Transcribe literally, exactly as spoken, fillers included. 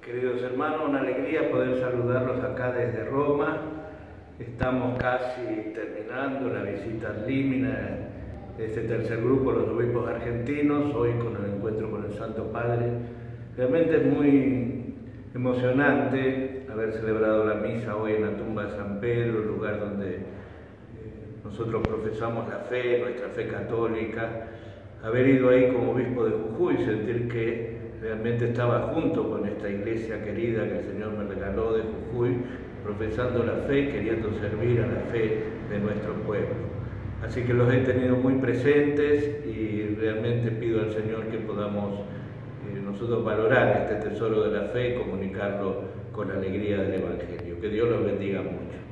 Queridos hermanos, una alegría poder saludarlos acá desde Roma. Estamos casi terminando la visita ad limina, este tercer grupo, los obispos argentinos, hoy con el encuentro con el Santo Padre. Realmente es muy emocionante haber celebrado la misa hoy en la tumba de San Pedro, el lugar donde nosotros profesamos la fe, nuestra fe católica. Haber ido ahí como obispo de Jujuy, sentir que realmente estaba junto con esta iglesia querida que el Señor me regaló de Jujuy, profesando la fe, queriendo servir a la fe de nuestro pueblo. Así que los he tenido muy presentes y realmente pido al Señor que podamos eh, nosotros valorar este tesoro de la fe y comunicarlo con alegría del Evangelio. Que Dios los bendiga mucho.